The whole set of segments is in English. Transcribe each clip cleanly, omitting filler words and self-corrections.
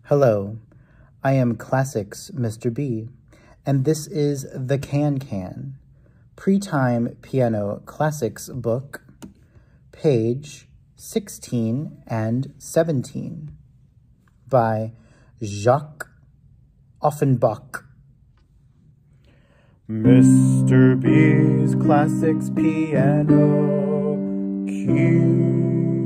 Hello, I am Classics Mr. B, and this is the Can PreTime Piano Classics book, page 16 and 17, by Jacques Offenbach. Mr. B's Classics Piano Keys.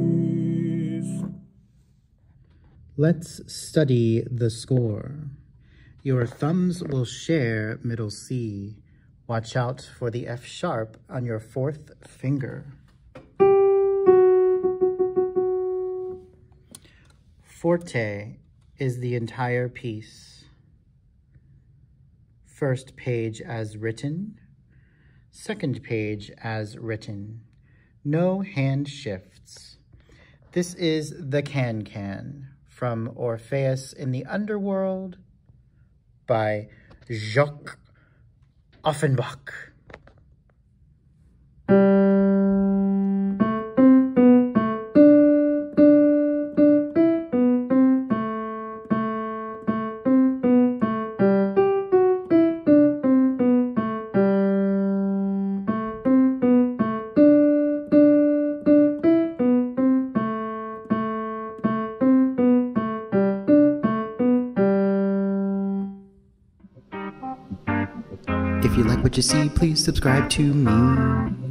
Let's study the score. Your thumbs will share middle C. Watch out for the F sharp on your fourth finger. Forte is the entire piece. First page as written, second page as written. No hand shifts. This is the Can from Orpheus in the Underworld by Jacques Offenbach. If you like what you see, please subscribe to me.